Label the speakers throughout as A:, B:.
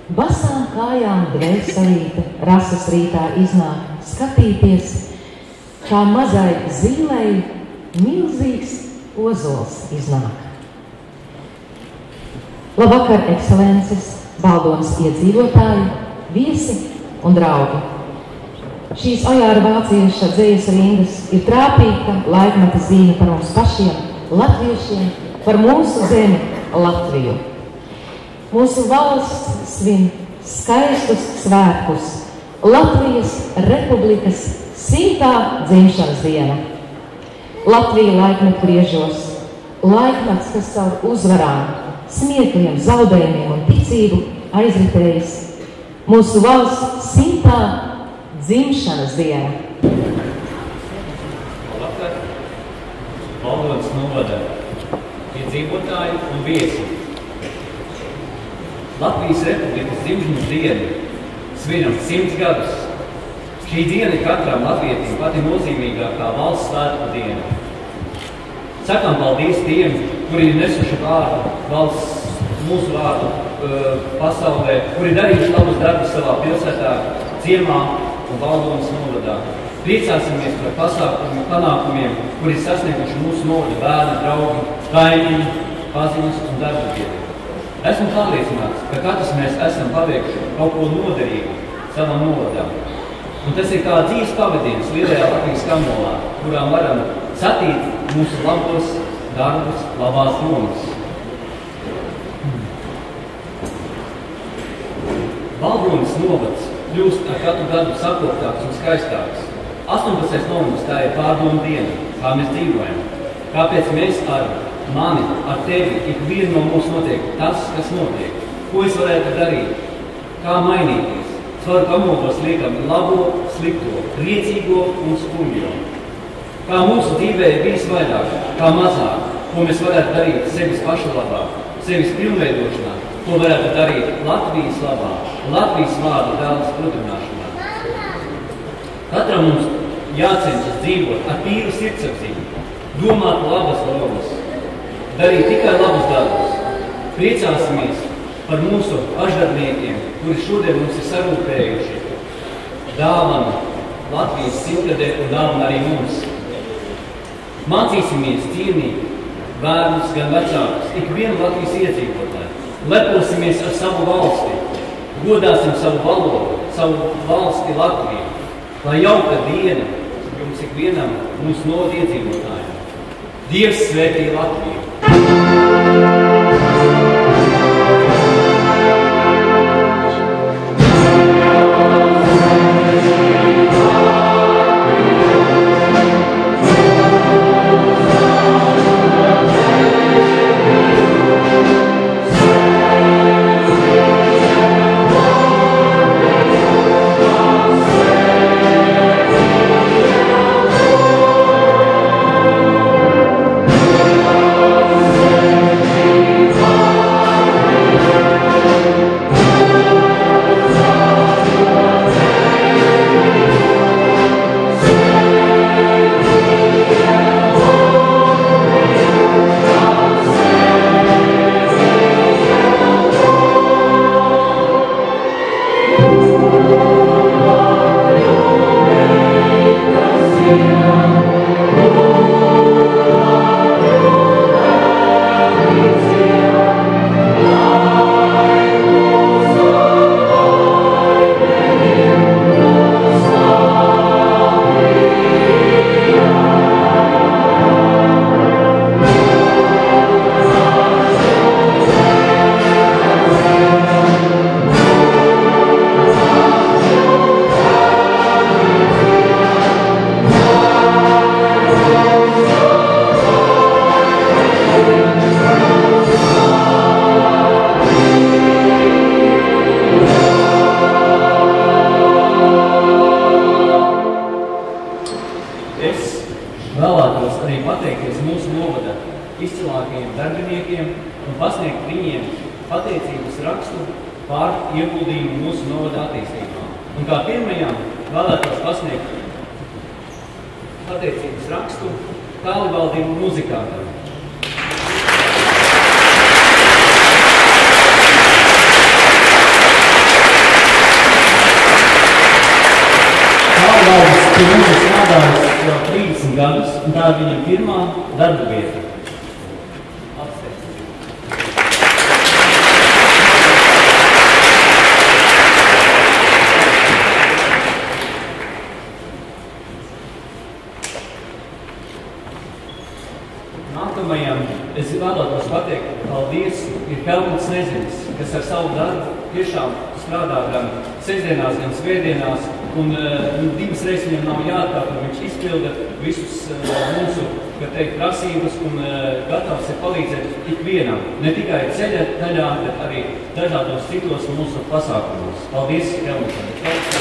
A: Basām kājām dvēselīte rases rītā iznāk skatīties, kā mazai zīlei milzīgs ozols iznāk. Labvakar, ekscelences, Baldonas iedzīvotāji, viesi un draugi. Šīs Ojāra vācieša dzejas rindas ir trāpīga laikmeta zīme par mums pašiem, latviešiem, par mūsu zemi Latviju. Mūsu valsts svin skaistus svētkus, Latvijas Republikas 100. dzimšanas diena. Latvija laikmet griežos, laikmets, kas caur uzvarām, smiekliem, zaudējumiem un ticību aizritējis. Mūsu valsts 100. dzimšanas diena.
B: Labvakar, Baldonas novada iedzīvotāji un viesi. Latvijas Republikas dzimšanas dienu svinam 100 gadus. Šī diena ir katram latvietim pati nozīmīgākā valsts svētku diena. Sakām paldies tiem, kuri ir nesuši vārdu valsts, mūsu vārdu pasaulē, kuri darījuši labus darbus savā pilsētā, ciemā un Baldonas novadā. Priecāsimies par pasākumiem, panākumiem, kuri sasnieguši mūsu novada bērni, draugi, kaimiņi, paziņas un darba biedri. Esmu pārliecināts, ka katrs mēs esam paveikuši kaut ko noderīgu savam novadām. Un tas ir kā dzīves pavadiens lielajā Latvijas kamolā, kurām varam satīt mūsu labos darbus, labās domas. Baldonas novads kļūst ar katru gadu sakoptāks un skaistāks. 18. novembris tā ir pārdomu diena, kā mēs dzīvojam. Kāpēc mēs ar mani, ar tevi, ikvienu no mums notiek tas, kas notiek? Ko es varētu darīt? Kā mainīties? Caur kamolos liekam labo, slikto, priecīgo un skumjo. Kā mūsu dzīvē ir bijis vairāk, kā mazāk, ko mēs varētu darīt sevis pašu labā, sevis pilnveidošanā, ko varētu darīt Latvijas labā, Latvijas vārdu dēlas pludināšanā. Katram mums jācenšas dzīvot ar tīru sirdsapziņu, domāt labas domas, darīt tikai labus darbus. Priecāsimies par mūsu pašdarbniekiem, kuri šodien mums ir sarūpējuši dāvanu Latvijas 100-gadē un dāvanu arī mums. Mācīsimies cienīt bērnus, gan vecākus, ikvienu Latvijas iedzīvotāju. Leposimies ar savu valsti, godāsim savu valodu, savu valsti Latviju, lai jauka diena jums ikvienam mūsu novada iedzīvotājiem. Dievs svētī Latviju! izcilākajiem darbiniekiem un pasniegt viņiem pateicības rakstu par ieguldījumu mūsu novada attīstībā. Un kā pirmajām vēlētos pasniegt pateicības rakstu tālvaldību muzikantam. pirmā darba vieta. Nākamajam es vēlētos pateikt paldies, ir Helmuts Nezinis, kas ar savu darbu tiešām strādā gan sestdienās, gan svētdienās, un divas reizes viņam nav jāatkāpj, viņš izpilda visus mūsu, kā teikt, prasības un gatavs ir palīdzēt ikvienam, ne tikai ceļa daļā, bet arī dažādos citos mūsu pasākumos. Paldies, Helmuts!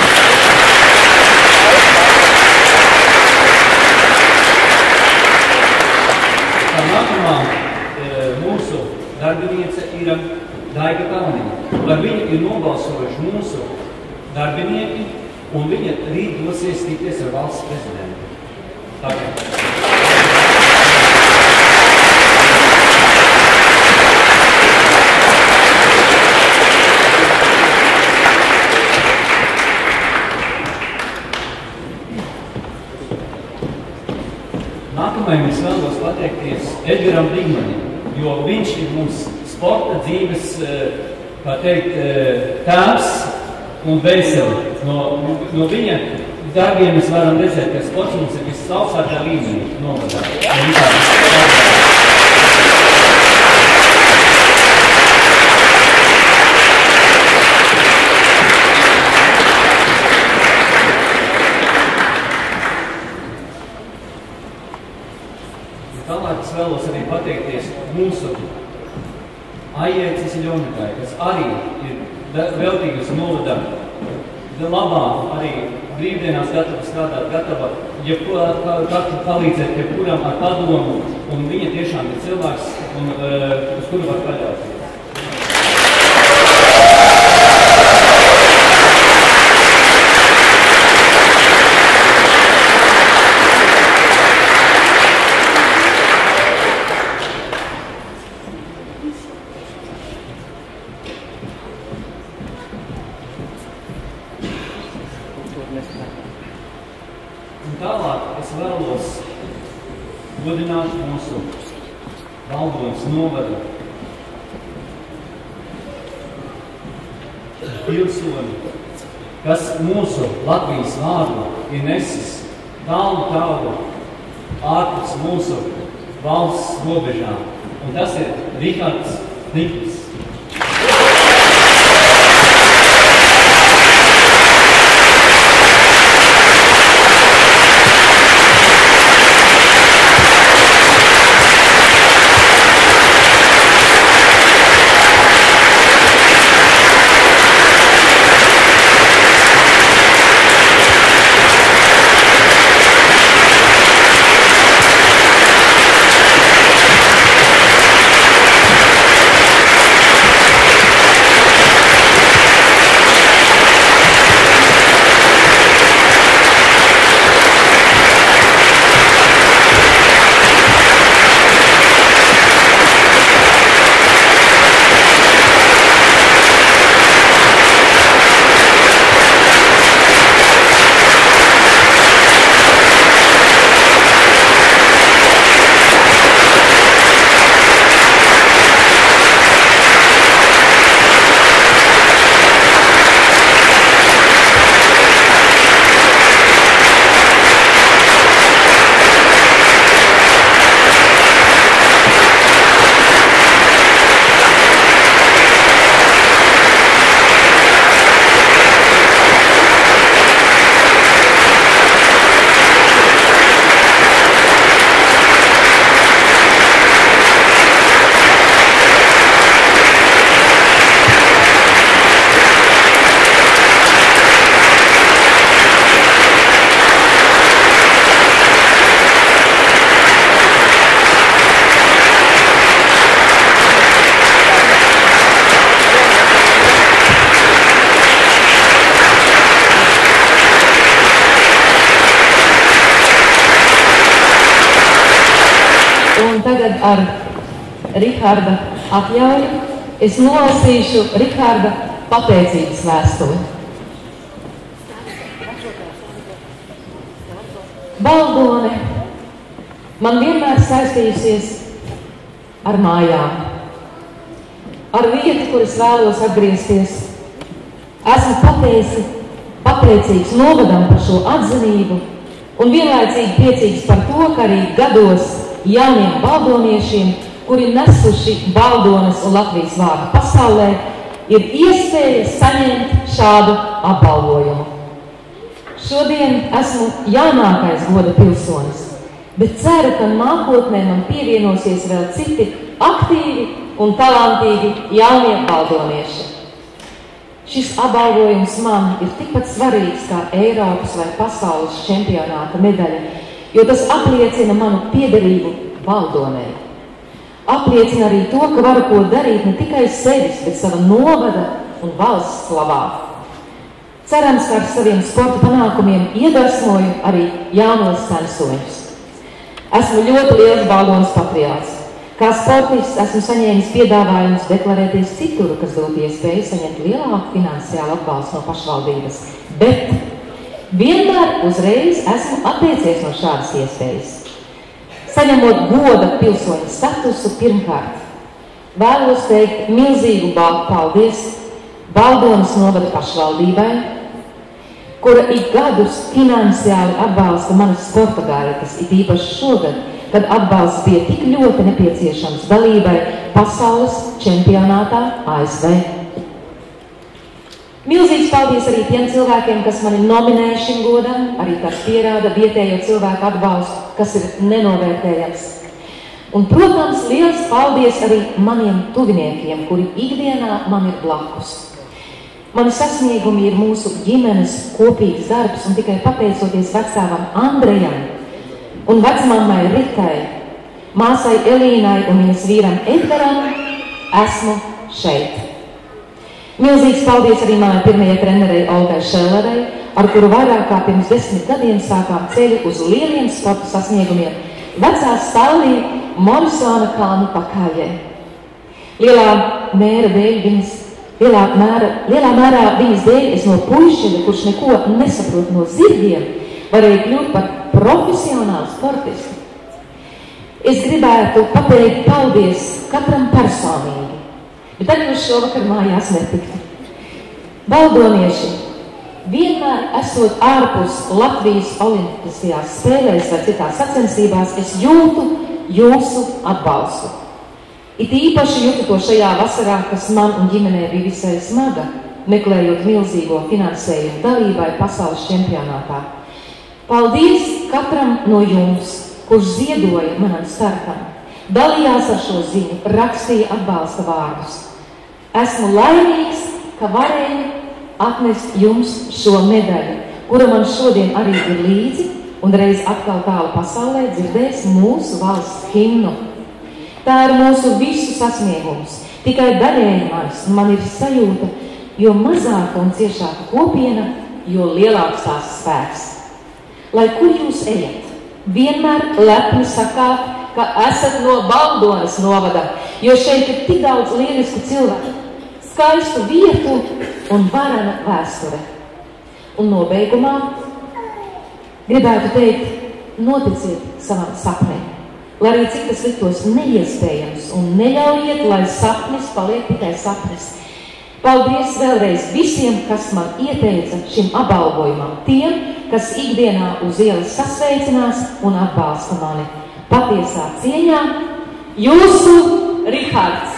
B: Nākamā mūsu darbiniece ir Daiga Kalniņa. Par viņu ir nobalsojuši mūsu darbinieki, un viņa rīt dosies tikties ar valsts prezidentu. Tagad. Nākamajam es vēlos pateikties Edgaram Digmanim, jo viņš ir mums sporta dzīves, kā teikt, tēvs un veseli. No viņa darbiem mēs varam redzēt, ka sports mums ir visaugstākā līmenī novadā. Tālāk es vēlos arī pateikties mūsu Aijēcis Ļoņakai, kas arī ir veltīgas novada labā, arī brīvdienās gatava strādāt, gatava katru palīdzēt jebkuram ar padomu, un viņa tiešām ir cilvēks, uz kuru var paļauties. Un tālāk es vēlos godināt mūsu Valdonas novada pilsoni, kas mūsu Latvijas vārdu ir nesis tālu ārpus mūsu valsts robežām. Un tas ir Rihards Nikls.
A: Un tagad ar Riharda atļauju es nolasīšu Riharda pateicības vēstuli. Valdone, man vienmēr saistījusies ar mājām, ar vietu, kur es vēlos atgriezties. Esmu pateicīgs novadam par šo atzinību un vienlaicīgi priecīgs par to, ka arī gados jauniem baldoniešiem, kuri nesuši Baldones un Latvijas vārdu pasaulē, ir iespēja saņemt šādu apbalvojumu. Šodien esmu jaunākais goda pilsonis, bet ceru, ka nākotnē man pievienosies vēl citi aktīvi un talantīgi jaunie baldonieši. Šis apbalvojums man ir tikpat svarīgs kā Eiropas vai pasaules čempionāta medaļa, jo tas apliecina manu piederību Baldonē. Apliecina arī to, ka varu ko darīt ne tikai sevis, bet sava novada un valsts slavā. Cerams, ka ar saviem sporta panākumiem iedvesmoju arī jaunos censoņus. Esmu ļoti liels Baldones patriots. Kā sportists esmu saņēmis piedāvājumus deklarēties citur, kas dot iespēju saņemt lielāku finansiālu atbalstu no pašvaldības, bet vienmēr uzreiz esmu atteicies no šādas iespējas. Saņemot goda pilsoņa statusu pirmkārt, vēlos teikt milzīgu paldies Baldones novada pašvaldībai, kura ik gadus finansiāli atbalsta manas sporta gaitas, it īpaši šogad, kad atbalsts bija tik ļoti nepieciešams dalībai pasaules čempionātā ASV. Milzīgs paldies arī tiem cilvēkiem, kas mani nominēja šim godam, arī tas pierāda vietējo cilvēku atbalstu, kas ir nenovērtējams. Un, protams, liels paldies arī maniem tuviniekiem, kuri ikdienā man ir blakus. Mani sasniegumi ir mūsu ģimenes kopīgs darbs, un tikai pateicoties vecāvam Andrejam un vecmammai Ritai, māsai Elīnai un viņas vīram Edgaram, esmu šeit. Milzīgs paldies arī manai pirmajai trenerei Olgai Šellerei, ar kuru vairāk kā pirms 10 gadiem sākām ceļu uz lieliem sporta sasniegumiem vecā stāvī Morisona kalnu pakaļē. Lielā mērā viņas dēļ es no puišeļa, kurš neko nesaprot no zirgiem, varēju kļūt par profesionālu sportistu. Es gribētu pateikt paldies katram personīgi, bet arī uz šovakar mājās netiktu. Baldonieši, vienmēr esot ārpus Latvijas olimpiskajās spēlēs vai citās sacensībās, es jūtu jūsu atbalstu. It īpaši jūtu to šajā vasarā, kas man un ģimenē bija visai smaga, meklējot milzīgo finansējumu dalībai pasaules čempionātā. Paldies katram no jums, kurš ziedoja manam startam, dalījās ar šo ziņu, rakstīja atbalsta vārdus. Esmu laimīgs, ka varēju atnest jums šo medaļu, kura man šodien arī ir līdzi, un reiz atkal tālu pasaulē dzirdēs mūsu valsts himnu. Tā ir mūsu visu sasniegums, tikai daļēji manis, un man ir sajūta, jo mazāka un ciešāka kopiena, jo lielāks tās spēks. Lai kur jūs ejat, vienmēr lepni sakāt, ka esat no Baldones novada, jo šeit ir tik daudz lielisku cilvēku, skaistu vietu un varena vēsture. Un nobeigumā gribētu teikt, noticiet savam sapnim, lai arī cik tas liktos neiespējams, un neļaujiet, lai sapnis paliek tikai sapnis. Paldies vēlreiz visiem, kas man ieteica šim apbalvojumam, tiem, kas ikdienā uz ielas sasveicinās un atbalsta mani. Patiesā cieņā, jūsu Rihards!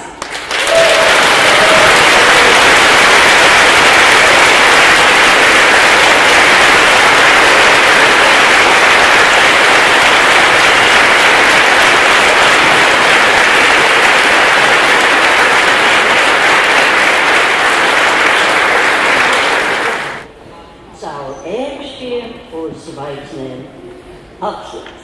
C: Zvaigznēm. Apsveicu!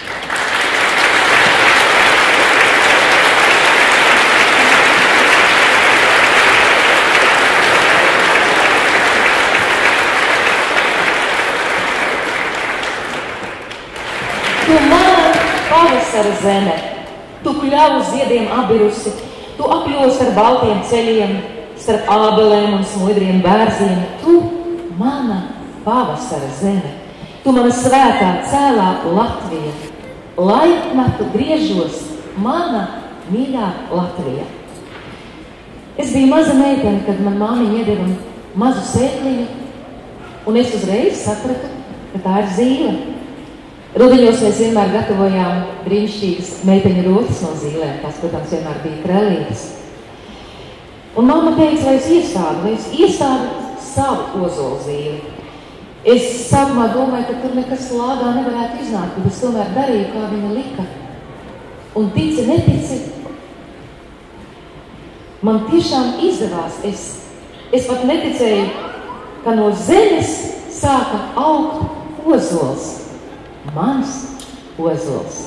A: Tu mana pavasara zeme, tu kļavu ziediem abirusi, tu apjost ar baltiem ceļiem, starp ābelēm un smudriem bērziem, tu mana pavasara zeme. Tu mana svētā cēlā Latvija, laikmatu griežos mana mīļā Latvija. Es biju maza meitene, kad man māmiņa iedeva mazu sēkliņu, un es uzreiz sapratu, ka tā ir zīle. Rudeņos mēs vienmēr gatavojām brīnišķīgas meiteņu rotas no zīlēm, tās, protams, vienmēr bija krellītes. Un mamma teica, lai es iestādu savu ozolu zīli. Es sākumā domāju, ka tur nekas lāgā nevarētu iznākt, bet es tomēr darīju, kā viņa lika. Un tici, netici, man tiešām izdevās. Es pat neticēju, ka no zemes sāka augt ozols. Mans ozols.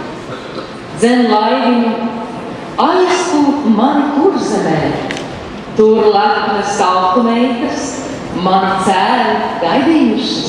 D: Dzen laiviņu, aiztūp mani kurzemē,
A: Tur lepnas tautu meitas, mani cēli gaidījušas.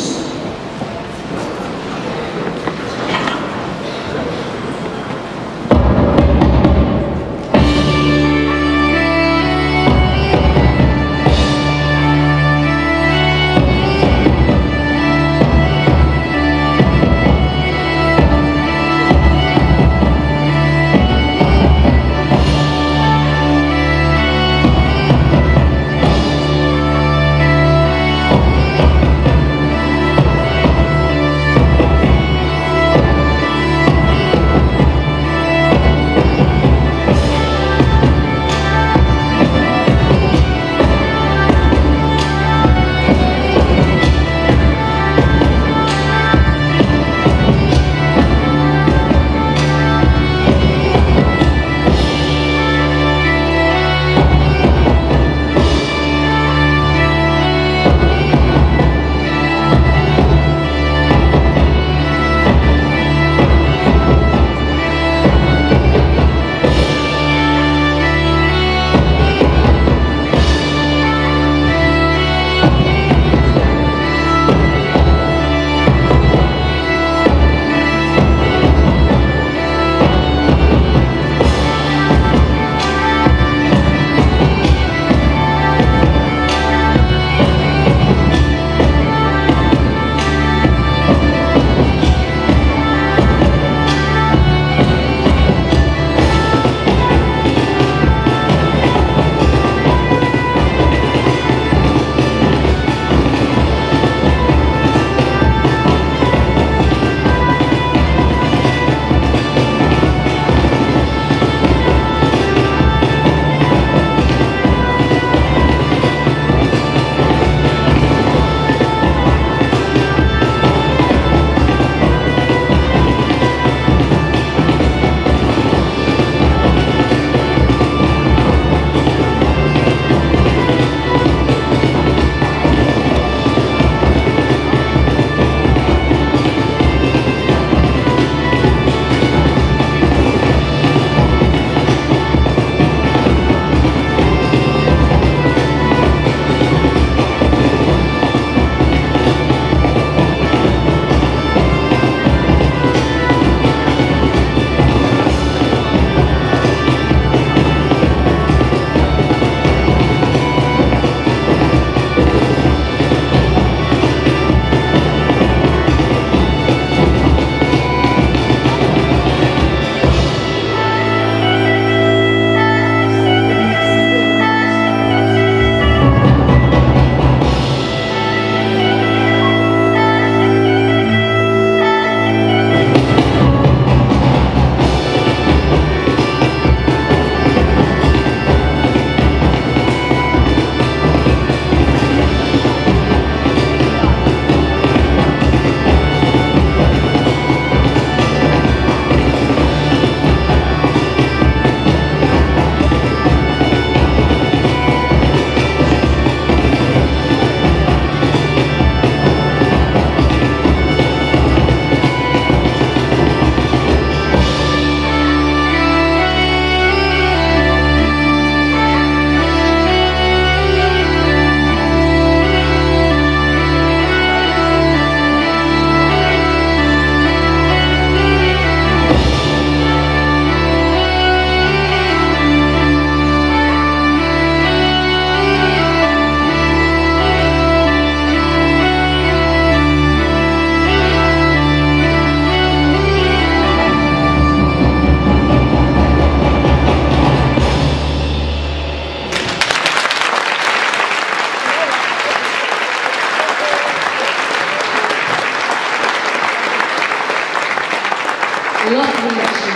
D: latvieši,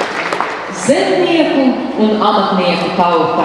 D: zemnieku un amatnieku tauta.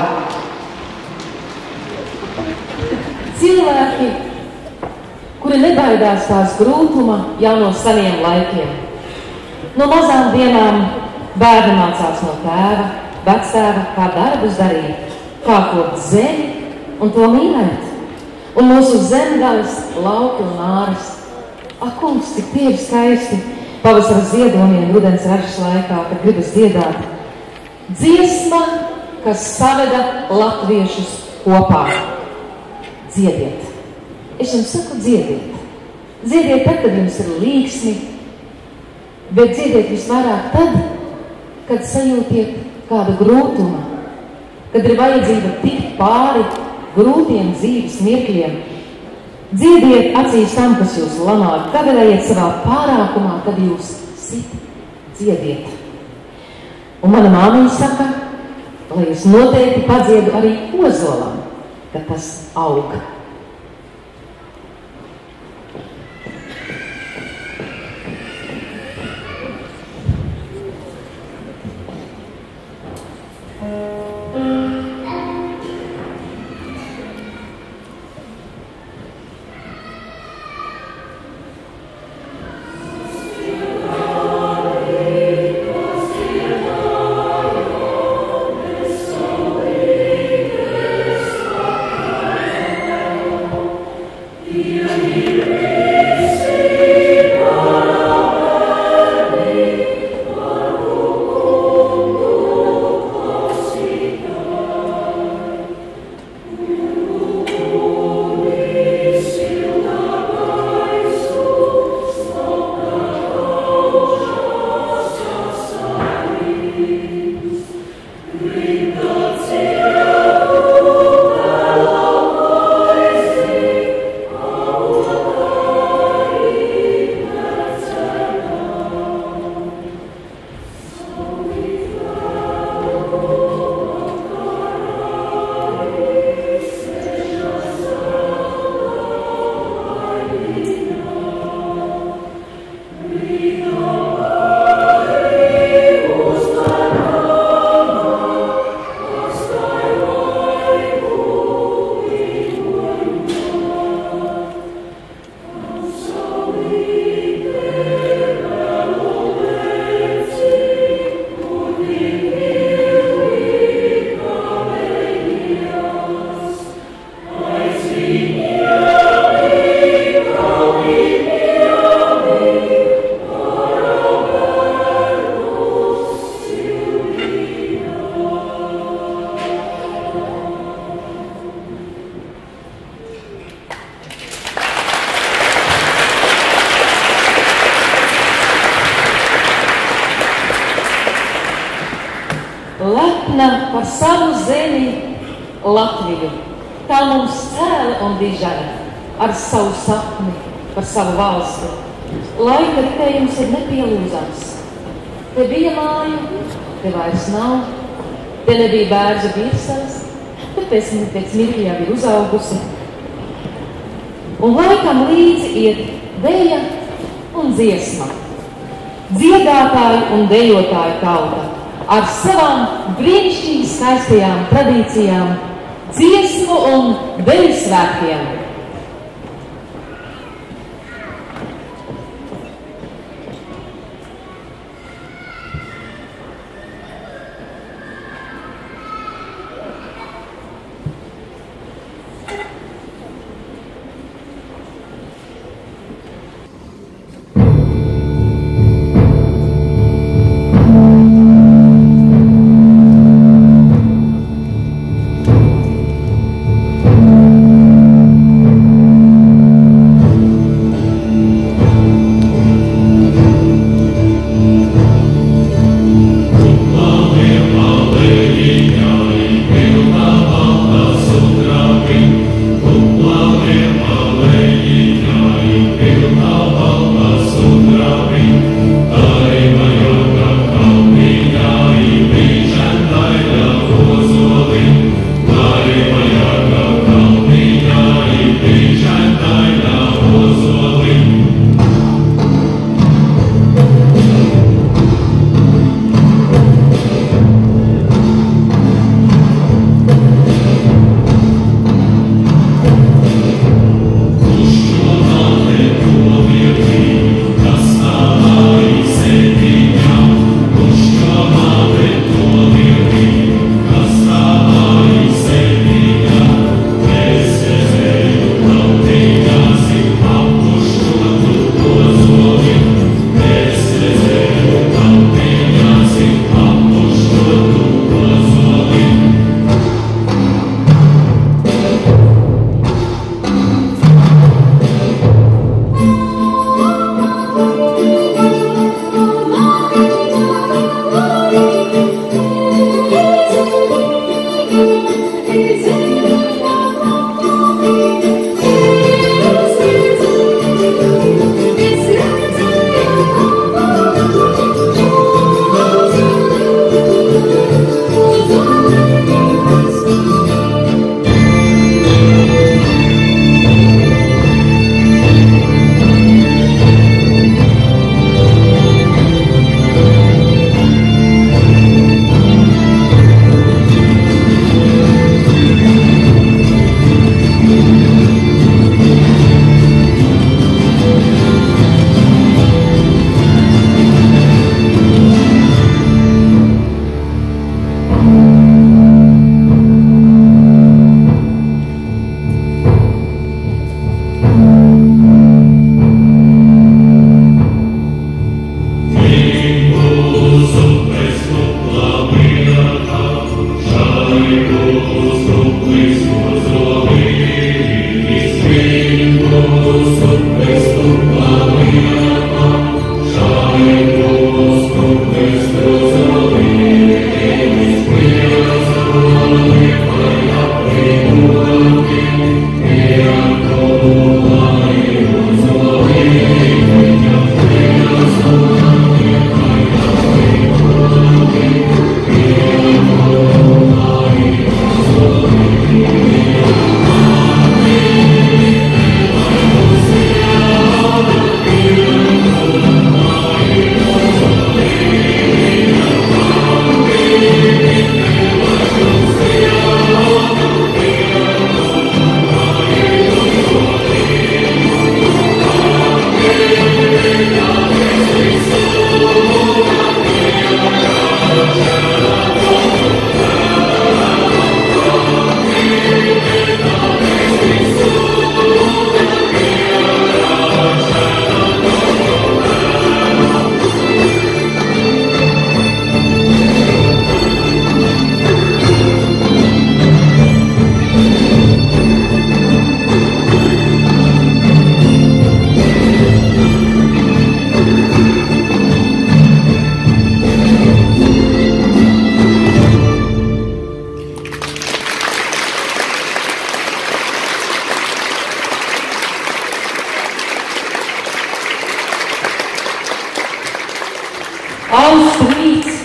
D: Cilvēki, kuri nebaidās tās grūtuma jau no seniem laikiem. No mazām dienām bērni mācās no tēva, vectēva, kā darbus darīt, kā kopt zemi un to mīlēt. Un mūsu zemgales, lauki un āras. Ak, kungs, tik tie ir skaisti pavasara ziedoniem rudens ražas laikā, kad gribas dziedāt. Dziesma, kas saveda latviešus
A: kopā. Dziediet. Es jums saku, dziediet. Dziediet tad, kad jums ir līksmi, bet dziediet visvairāk tad, kad sajūtiet kādu grūtumu, kad ir vajadzība tikt pāri grūtiem dzīves mirkļiem. Dziediet acīs tam, kas jūs lamā, kavējiet savā pārākumā, kad jūs sit, dziediet. Un mana māmiņa saka, lai es noteikti padziedu arī ozolam, kad tas aug. Lepna par savu zemi Latviju, tā mums cēla un dižana ar savu sapni par savu valsti. Laika ritējums ir nepielūzams. Te bija māja, te vairs nav, te nebija bērza virsas, bet pēc mirkļa jau ir uzaugusi. Un laikam līdzi iet deja un dziesma, dziedātāju un dejotāju tauta ar savām brīnišķīgi skaistajām tradīcijām, dziesmu un deju svētkiem.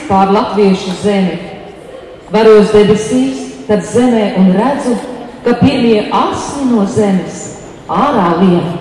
A: pār latviešu zemi. Varos debesīs, tad zemē un redzu, ka pirmie asni no zemes ārā lien.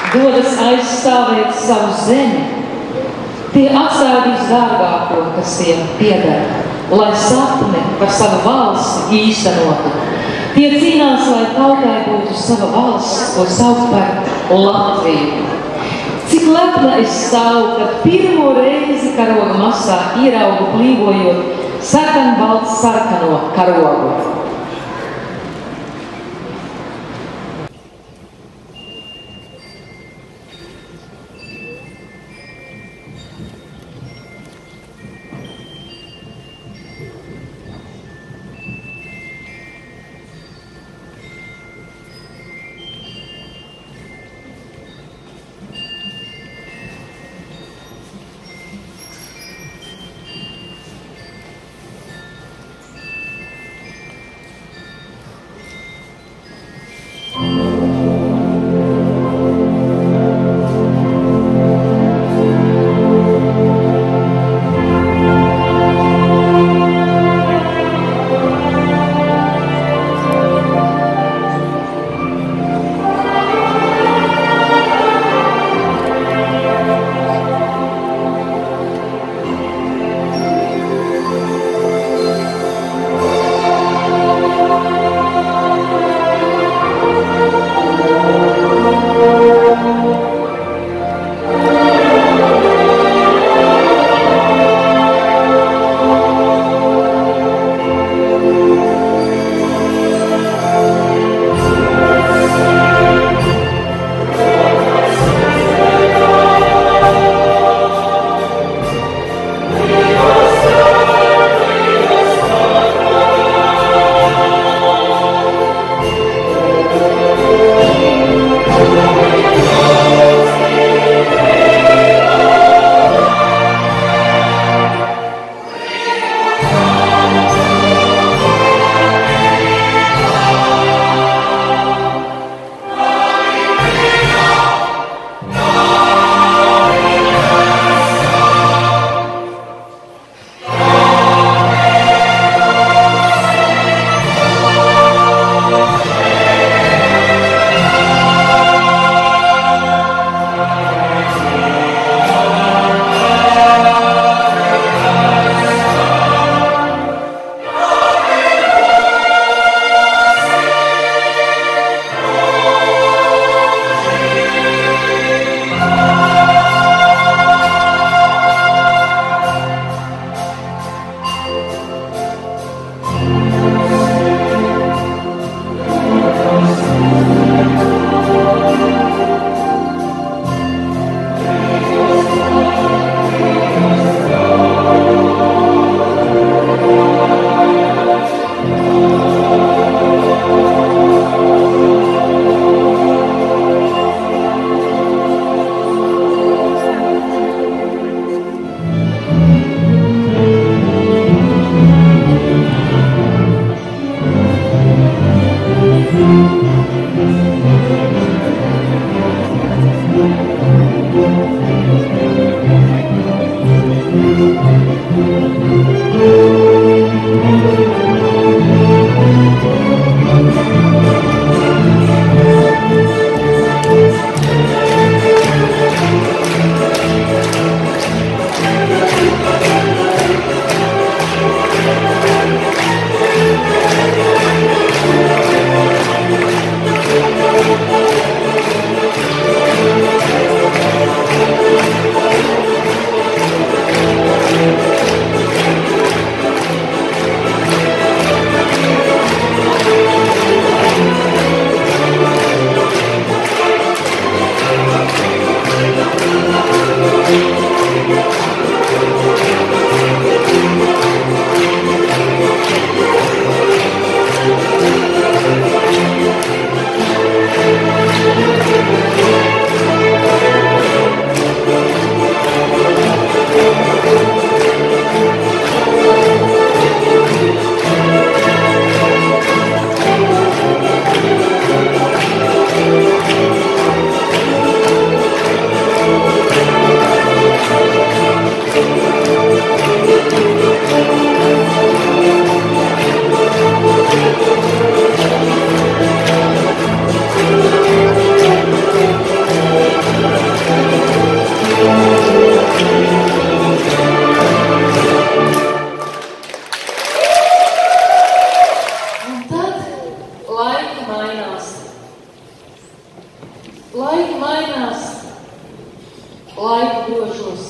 A: dodas aizstāvēt savu zemi. Tie atstādīs dārgāko, kas tiem pieder, lai sapni par savu valsti īstenotu. Tie cīnās, lai tautai būtu sava valsts, ko sauc par Latviju. Cik lepna es stāvu, kad pirmo reizi karoga masā ieraugu plīvojot sarkanbalts sarkano karogu. Laiki mainās, laika grožos.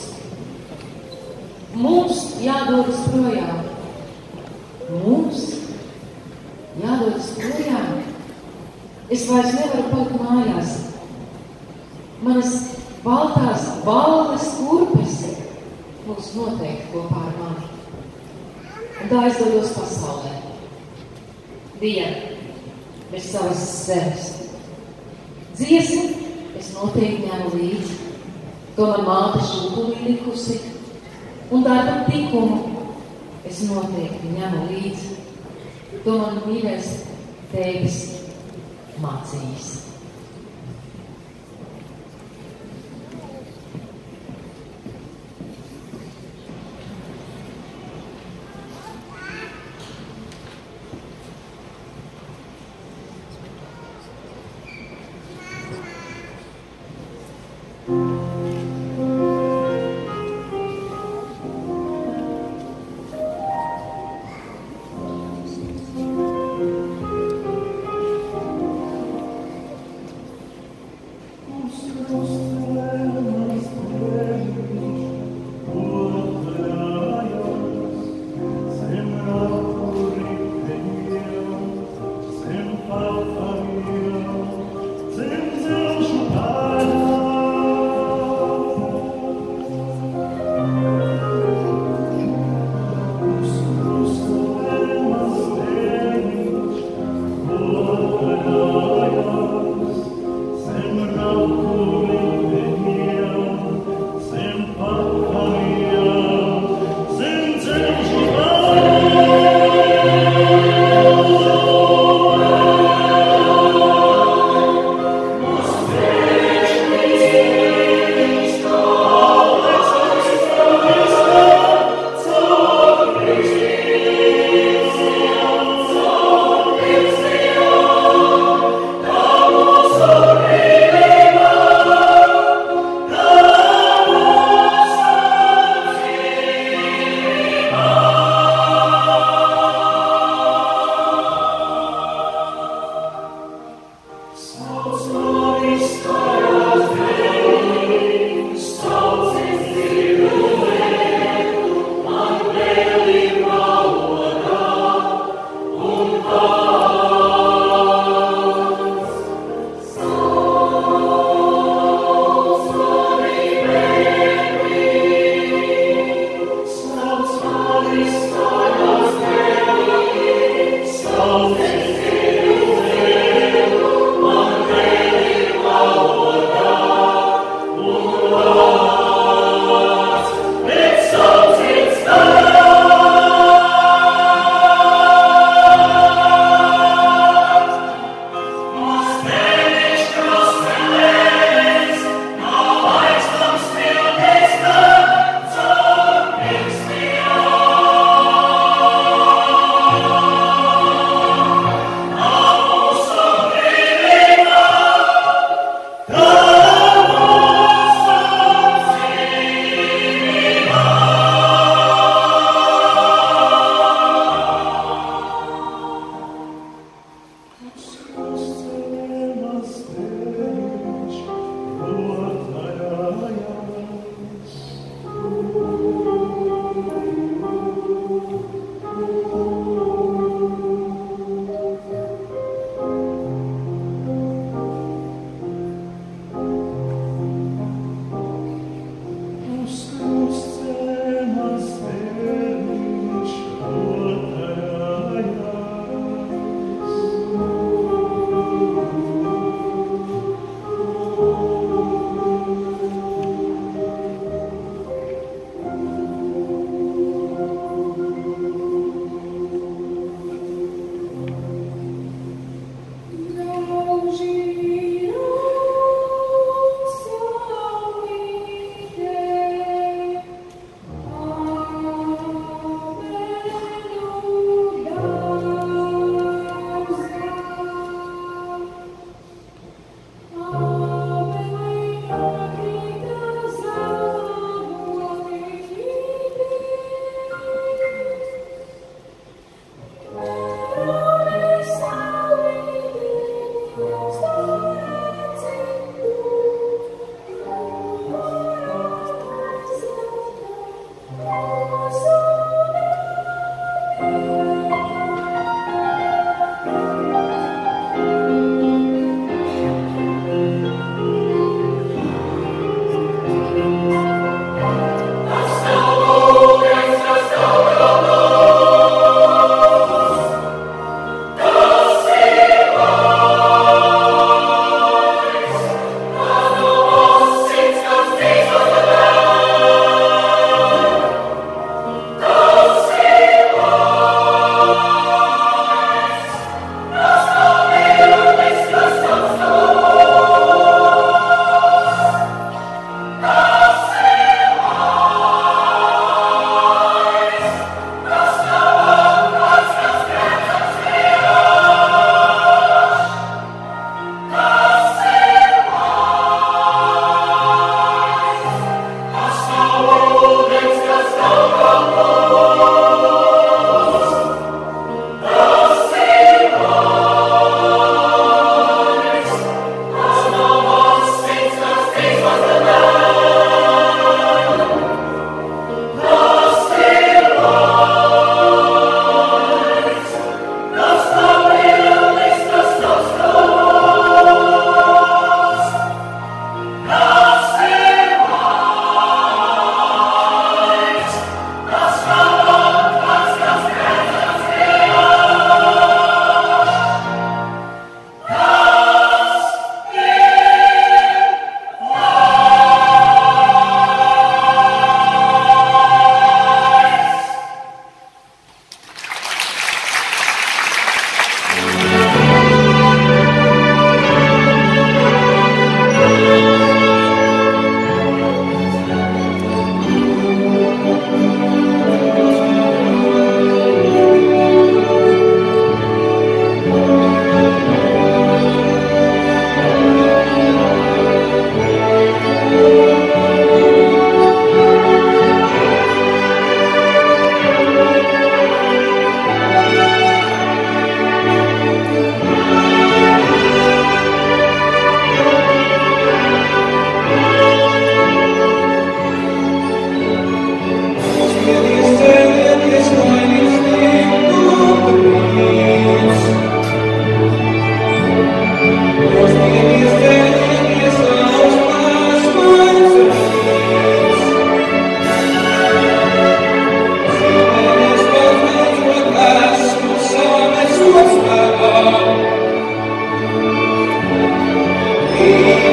A: Mums jādodas projām. Mums jādodas projām. Es vairs nevaru palikt mājās. Manas baltās balles kurpes būs noteikti kopā ar mani. Un tā es dodos pasaulē. Viena, bez savas sevis. Dziesmu es noteikti ņemu līdzi. To man māte šūpulī likusi. Un darba tikumu es noteikti ņemu līdzi. To man mīļais tēvis mācījis.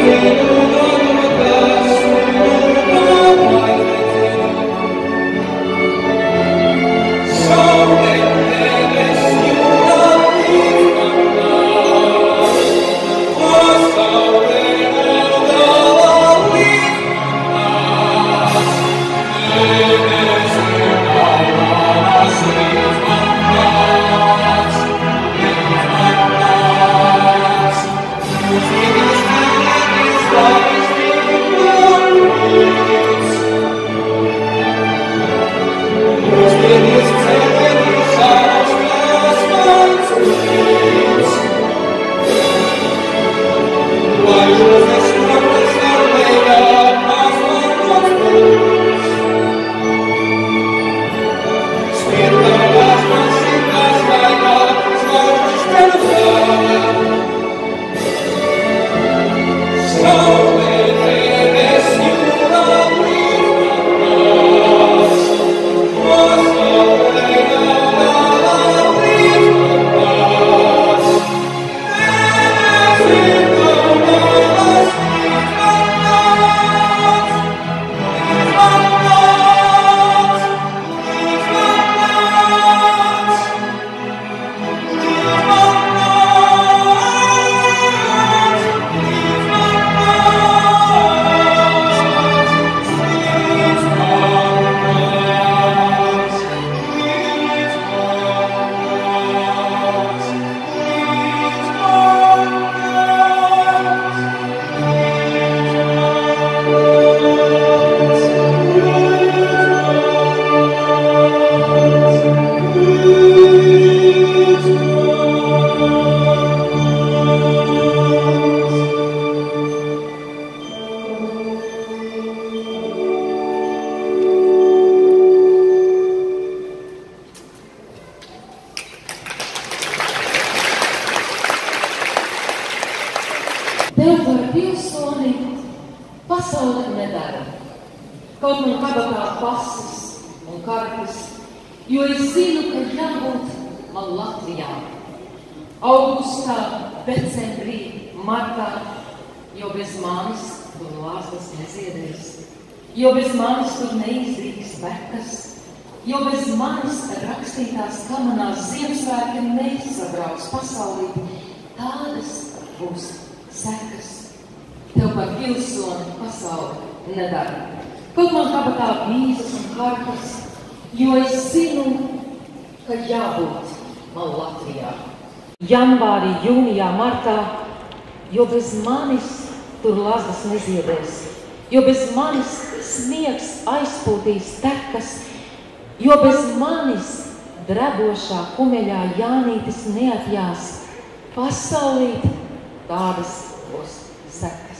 A: Tev par pilsoni pasaule nedara. Kaut man kabatā pases un kartes, jo es zinu, ka jābūt man Latvijā. Augustā, decembrī, martā, jo bez manis tur lāstas neziedēs, jo bez manis tur neizdrīks bekas, jo bez manis rakstītās kamanās Ziemassvētki nesabrauks pasaulī. Tādas būs sekas. Tev par pilsoni pasauli nedara. Kaut man kabatā vīzas un kartas, jo es zinu, ka jābūt man Latvijā. Janvārī, jūnijā, martā, jo bez manis tur lazdas neziedēs, jo bez manis sniegs aizpūtīs tekas, jo bez manis dredošā kumeļā Jānītis neatjās. Pasaulīt tādas būs sekas.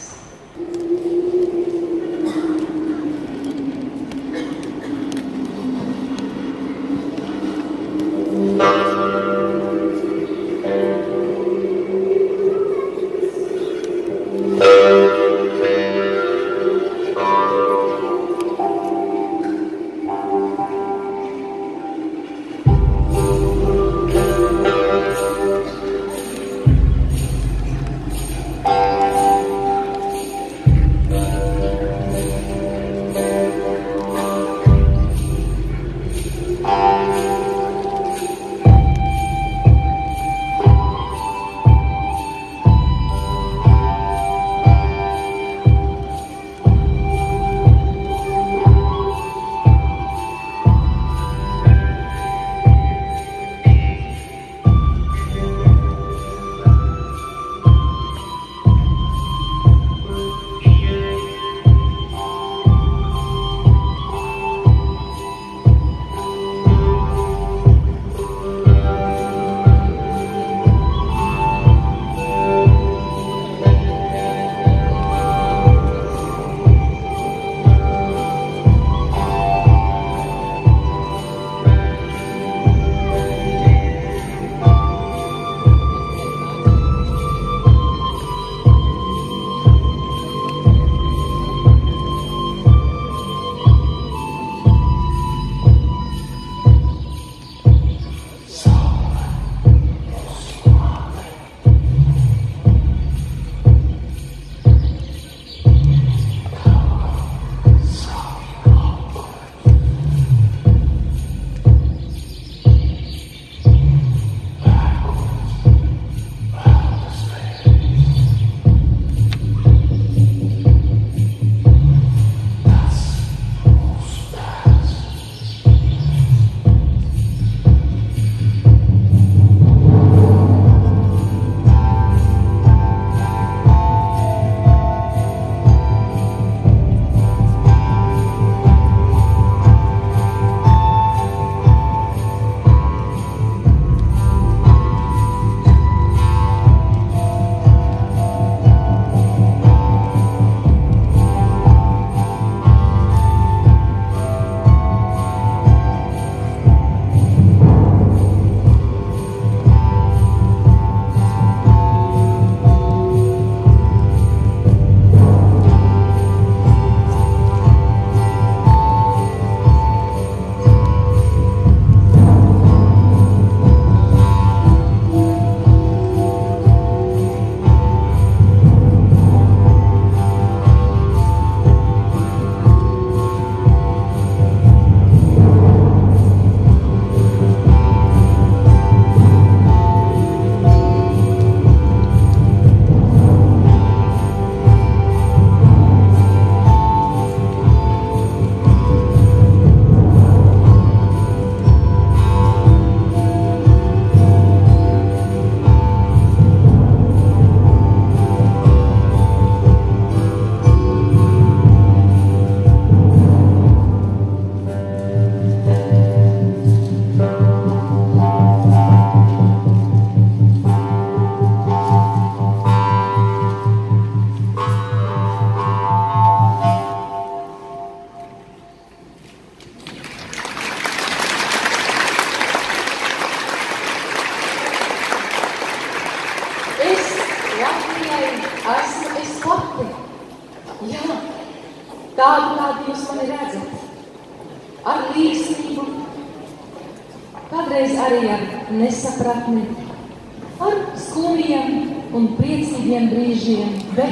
A: esmu es pati. Jā, tādu, kādu jūs mani redzat. Ar līgstību, kādreiz arī ar nesapratni, ar skumjiem un priecīgiem brīžiem,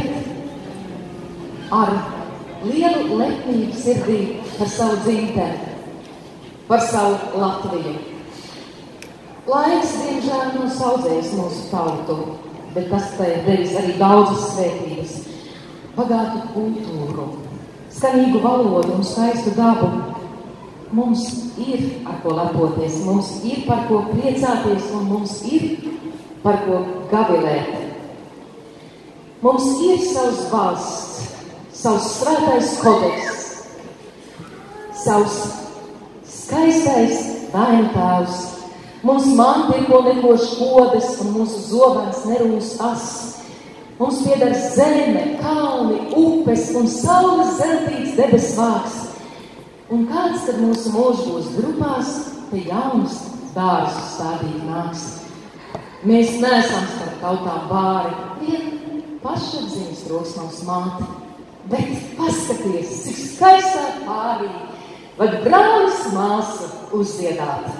A: bet ar lielu lepnību sirdī par savu dzimteni, par savu Latviju. Laiks, diemžēl, nav saudzējis mūsu tautu, bet tas tai devis arī daudzas svētības, bagātu kultūru, skanīgu valodu un skaistu dabu. Mums ir ar ko lepoties, mums ir par ko priecāties un mums ir par ko gavilēt. Mums ir savs valsts, savs svētais kodeks, savs skaistais Vainu tēvs. Mums manti ir ko nekoši kodes un mūsu zobens nerūs ass. Mums pieder zeme, kalni, upes un saules zeltīts debes vāks. Un kāds, kad mūsu mūžs būs grupās, te jaunas dārzus stādīt nāks. Mēs neesam starp tautām bāri, vien pašapziņas trosmās māte. Bet paskaties, cik skaistā pārī, var brālis māsu uzdziedāt.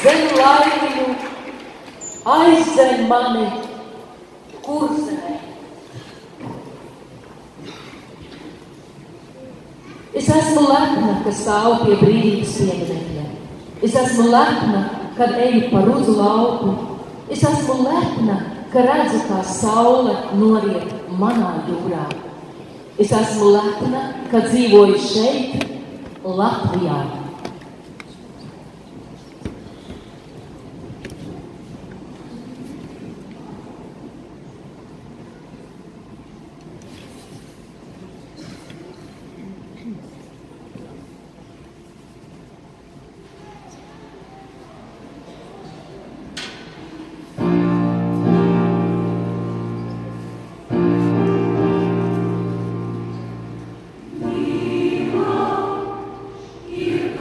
A: zem laimiņu, aizdzen mani kurzemē. Es esmu lepna, ka stāvu pie brīvības pieminekļa. Es esmu lepna, kad eju pa Rudzu lauku. Es esmu lepna, ka redzu, kā saule noriet manā jūrā. Es esmu lepna, ka dzīvoju šeit, Latvijā.
E: Here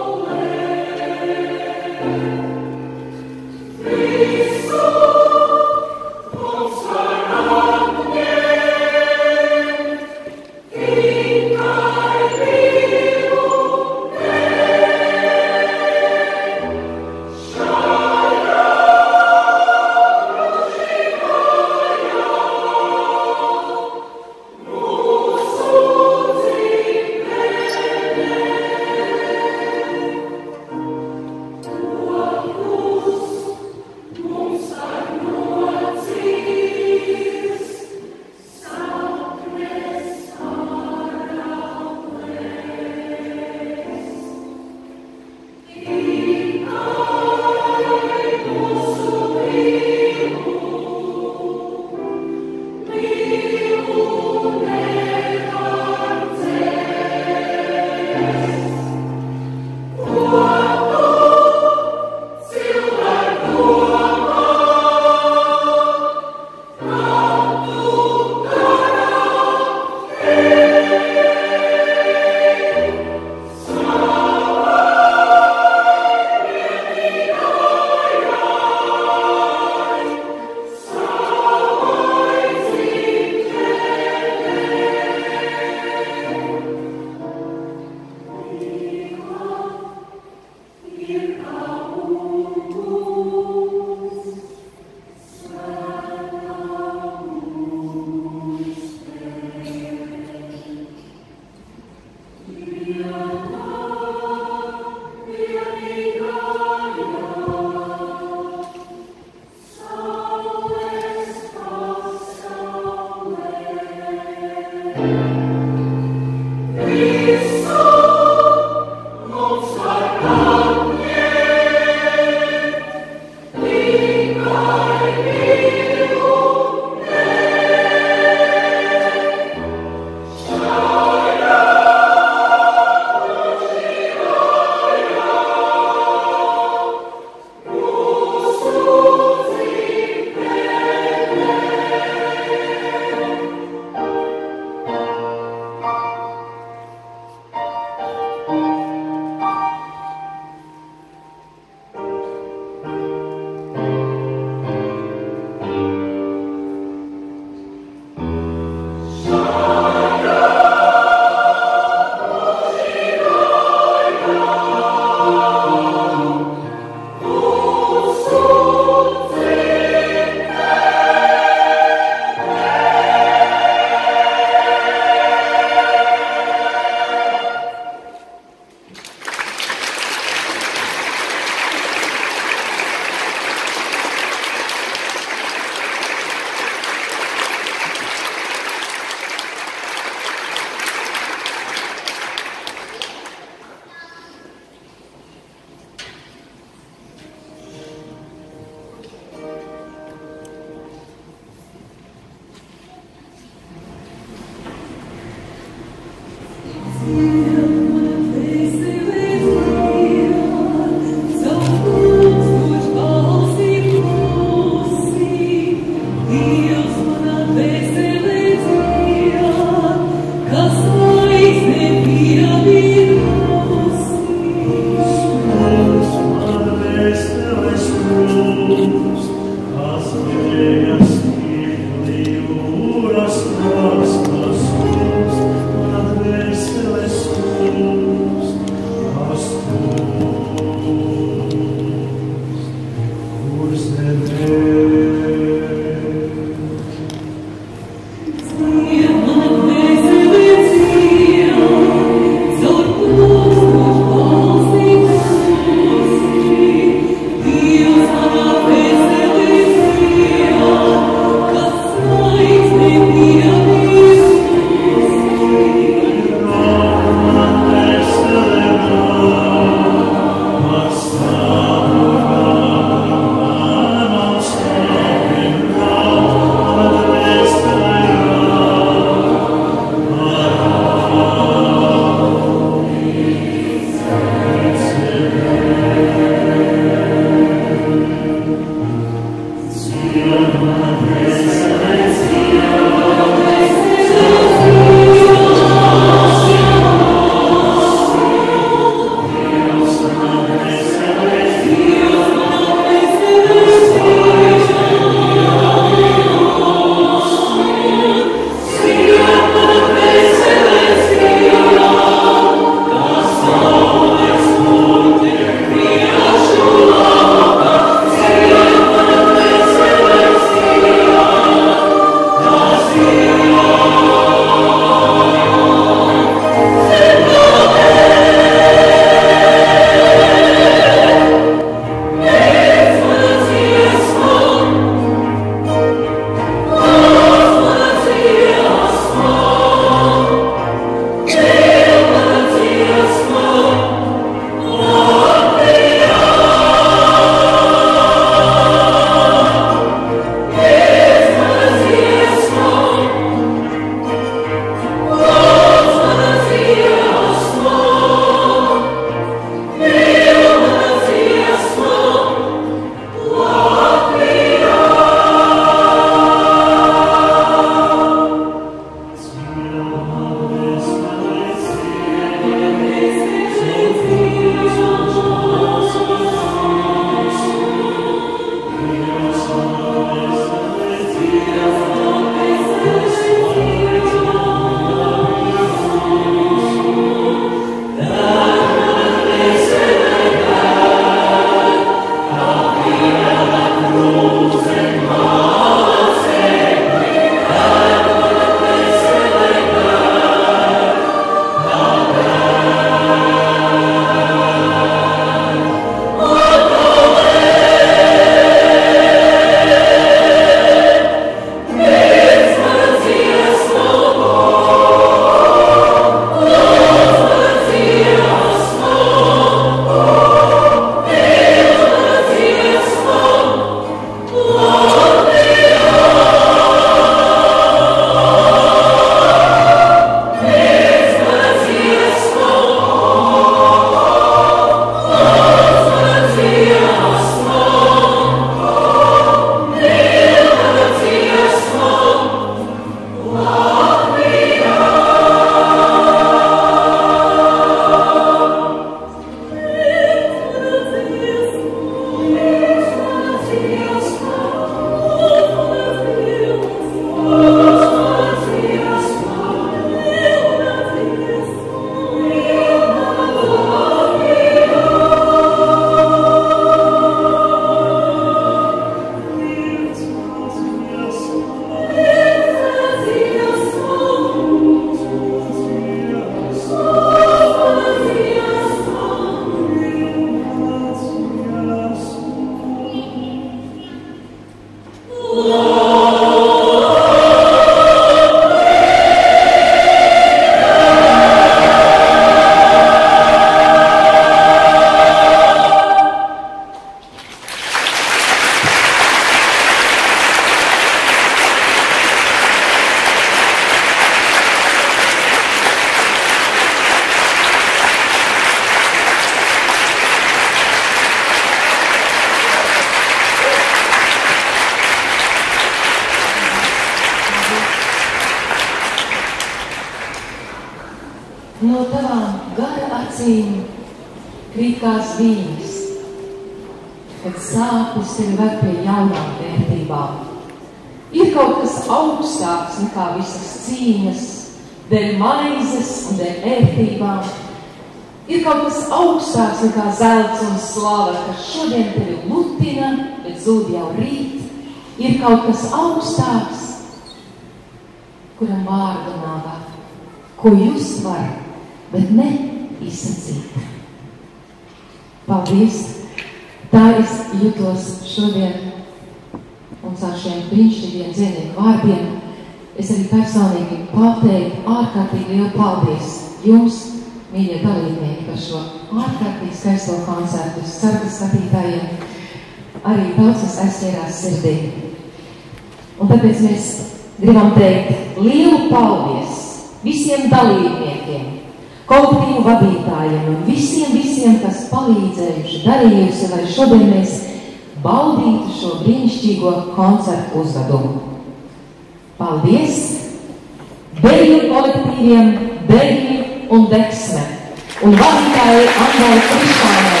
A: No tavām gara acīm krītās vīnas, kad sāpes tevi ved pie jaunām vērtībām. Ir kaut kas augstāks nekā visas cīņas, dēļ maizes un dēļ ērtībām. Ir kaut kas augstāks nekā zelts un slava, kas šodien tevi lutina, bet zūd jau rīt. Ir kaut kas augstāks, kuram vārdu nav, ko just var, bet ne izsacīt. Paldies! Tā es jūtos šodien, un ar šiem brīnišķīgiem dziednieku vārdiem es arī personīgi pateiktu ārkārtīgi lielu paldies jums, mīļie dalībnieki, par šo ārkārtīgi skaisto koncertu. Es ceru, ka skatītājiem arī daudz kas aizķērās sirdī. Un tāpēc mēs gribam teikt lielu paldies visiem dalībniekiem, kolektīvu vadītājiem un visiem, kas palīdzējuši, darījusi, lai šodien mēs baudītu šo brīnišķīgo koncertu uzvedumu. Paldies Beļģu kolektīviem Beļģi un Deksme un vadītāji Andai Krišānai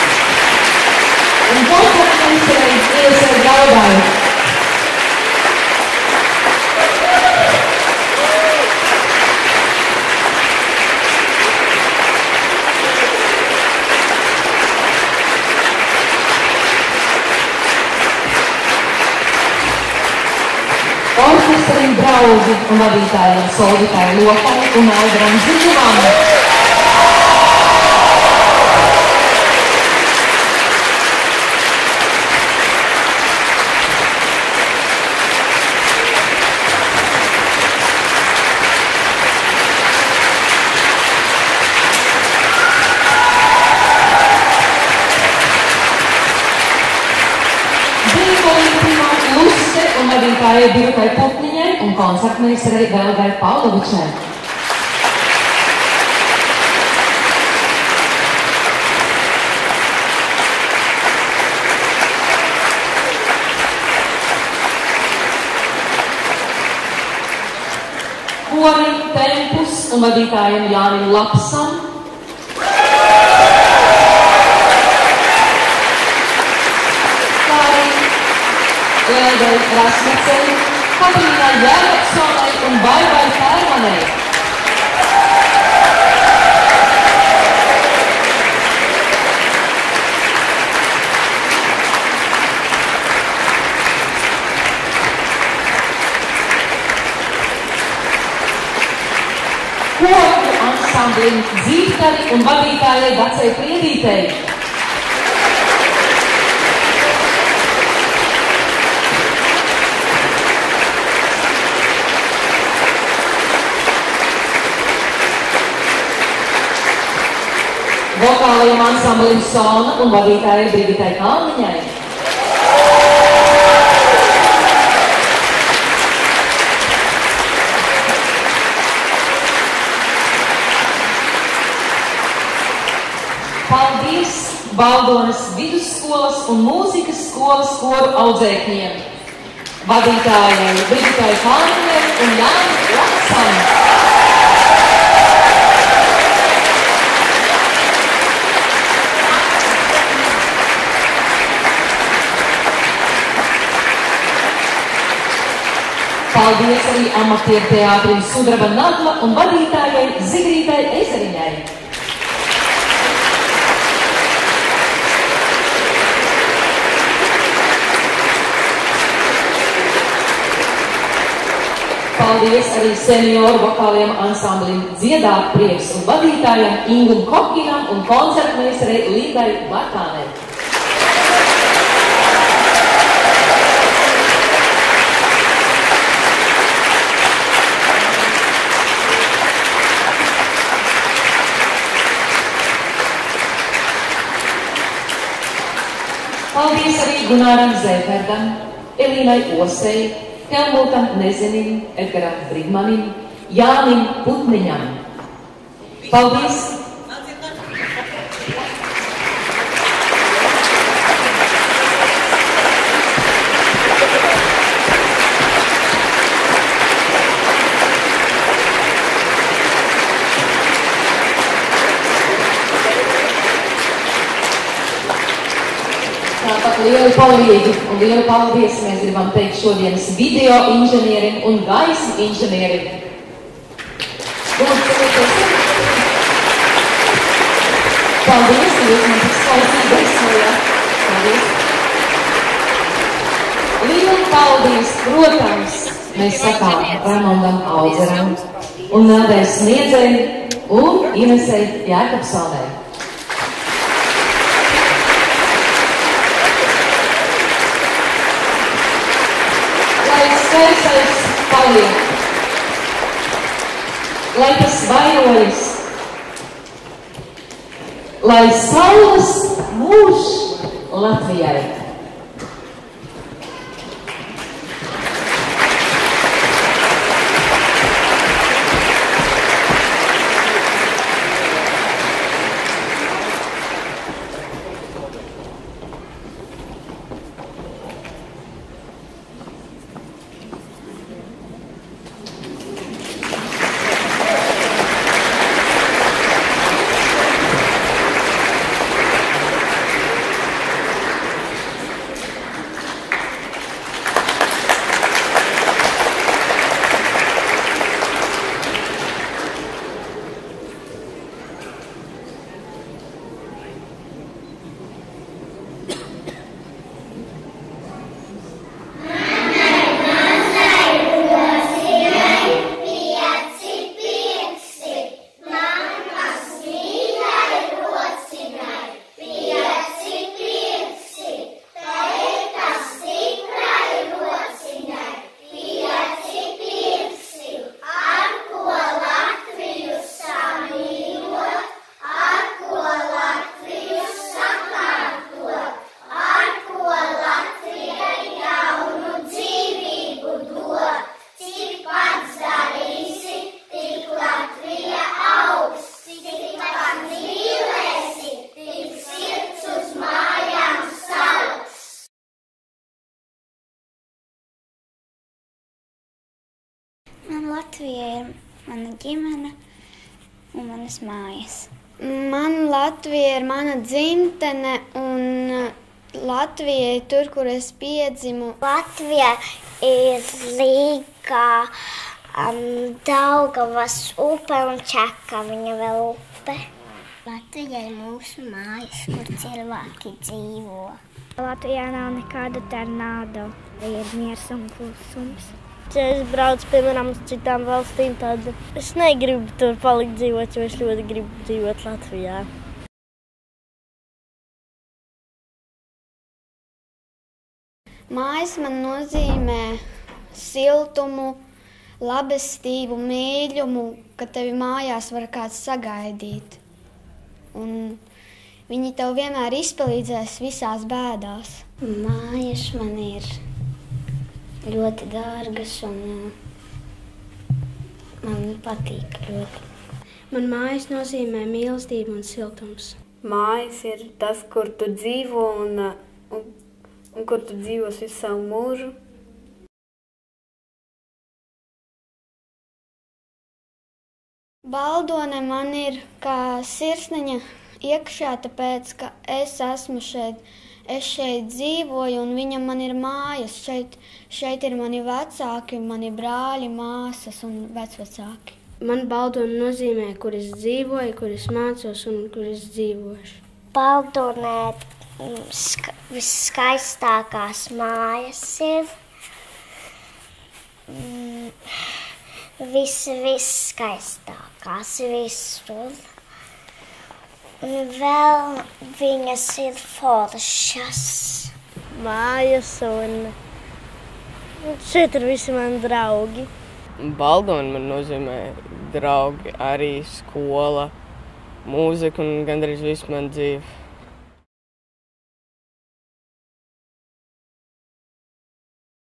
A: un koncertmeistarei Iesai Gaudai. Orķestrim draugi un vadītājiem Solvitai Lokai un Aidaram Ziņuvam. Vadītājai Birtai Putniņai un koncertmeisterei Velgai Pavlovičai. Kori Tempus un vadītājiem Jānim Lapsam. Lēdai Rasmecei, Katrīnai Jēlapsonai un Baibai Pērmanei. Koku ansamblim Dzīvtari un vadītājai Dacei Priedītei. Vokālajam ansamblim Sona un vadītājai Brigitai Kalniņai. Paldies Baldonas vidusskolas un mūzikas skolas koru audzēkņiem, vadītājai Brigitai Kalniņai un Jānim Lapsam. Paldies arī amatieru teātrim Sudraba Nagla un vadītājai Zigrītai Ezeriņai. Paldies arī senioru vokāliem ansamblim Dziedāt prieks un vadītājiem Ingum Kokinam un koncertmeistarei Līdai Bartānei. Gunāram Zēferdam, Elīnai Osei, Helmutam Nezenim, Edgaram Brigmanim, Jānim Putniņam. Paldies! Tāpat lielu palīgu un lielu paldies mēs gribam teikt šodienas video inženierim un gaisa inženierim. Paldies, ka jūs man tik skaustīgi izsmējāt. Paldies. Lielu paldies, protams, mēs sakām Raimondam Audzeram un Nādai Sniedzei un Inesei Jēkabsonai. Skaistais paliek, lai tas vairojas, lai saules mūž Latvijai.
E: Latvija ir mana ģimene un manas mājas. Man Latvija ir mana dzimtene un Latvija ir tur, kur es piedzimu.
F: Latvija ir Rīgā, Daugavas upe un Čakaviņa vēl upe. Latvija ir mūsu mājas, kur cilvēki dzīvo.
E: Latvijā nav nekāda tornado, ir miers un klusums.
G: Ja es braucu, piemēram, uz citām valstīm, tad es negribu tur palikt dzīvot, jo es ļoti gribu dzīvot Latvijā.
E: Mājas man nozīmē siltumu, labestību, mīļumu, ka tevi mājās var kāds sagaidīt. Un viņi tev vienmēr izpalīdzēs visās bēdās.
F: Mājas man ir ļoti dārgas un man patīk ļoti.
H: Man mājas nozīmē mīlestību un siltums.
I: Mājas ir tas, kur tu dzīvo un kur tu dzīvos visu savu mūžu.
E: Baldone man ir kā sirsniņa iekšā, tāpēc, ka es esmu šeit. Es šeit dzīvoju un viņa man ir mājas. Šeit ir mani vecāki, mani brāļi, māsas un vecvecāki.
H: Man Baldone nozīmē, kur es dzīvoju, kur es mācos un kur es dzīvošu.
F: Baldonē visskaistākās mājas ir. Visskaistākās visur. Vēl viņas ir foršas.
G: Mājas un šeit ir visi mani draugi.
J: Baldone man nozīmē draugi, arī skola, mūzika un gandrīz visu manu dzīvi.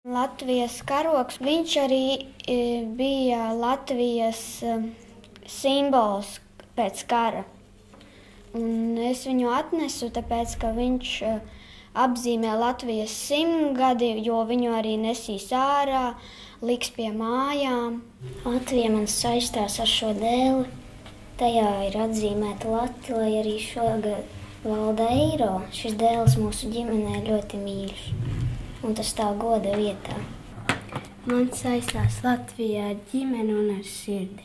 E: Latvijas karogs, viņš arī bija Latvijas simbols pēc kara. Un es viņu atnesu, tāpēc, ka viņš apzīmē Latvijas 100 gadi, jo viņu arī nesīs ārā, liks pie mājām.
F: Latvija man saistās ar šo dēli. Tajā ir atzīmēta Latvija, lai arī šogad valda eiro. Šis dēls mūsu ģimenē ļoti mīļš, un tas stāv goda vietā.
H: Man saistās Latvijā ar ģimeni un ar sirdi.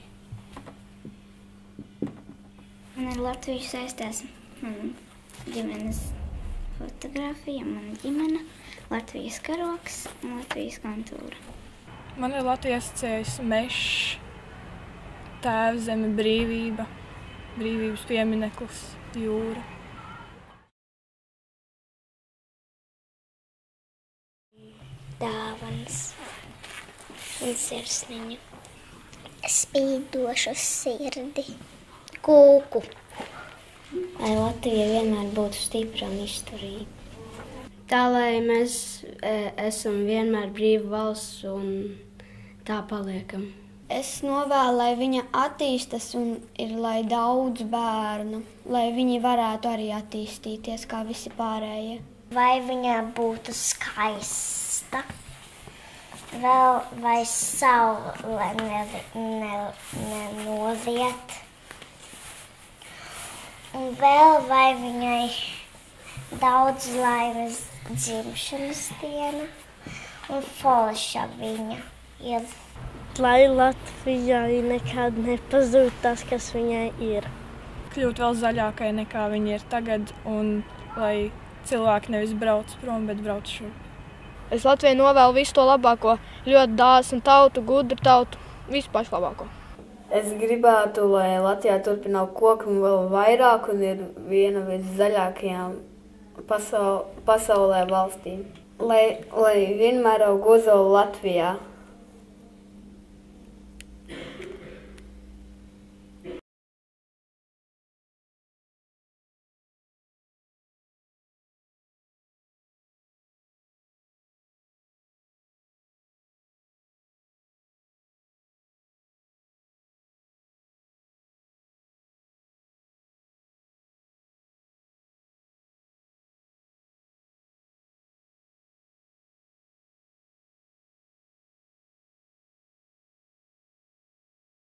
F: Man ar Latviju saistās ģimenes fotografija, mana ģimene, Latvijas karogs un Latvijas kontūra.
K: Man ir Latvijas asociējas mežs, tēvzeme, brīvība, brīvības piemineklis, jūra.
F: Dāvanas un sirsniņu. Spīdošu sirdi. Kūku. Lai Latvija vienmēr būtu stipra un izturīga.
H: Tā, lai mēs esam vienmēr brīva valsts un tā paliekam.
E: Es novēlu, lai viņa attīstas un ir lai daudz bērnu, lai viņi varētu arī attīstīties kā visi pārējie.
F: Vai viņa būtu skaista, vēl vai saule nenoziet, un vēl vai viņai daudz laimes dzimšanas diena un forša viņa ir.
G: Lai Latvijai nekad nepazūd tas, kas viņai ir.
K: Kļūt vēl zaļākai nekā viņa ir tagad, un lai cilvēki nevis brauc prom, bet brauc šurp.
L: Es Latvijai novēlu visu to labāko, ļoti dāsnu tautu, gudru tautu, visu pašu labāko.
I: Es gribētu, lai Latvijā turpina koku vēl vairāk un ir viena viszaļākajām pasaulē valstīm. Lai vienmēr aug ozolu Latvijā.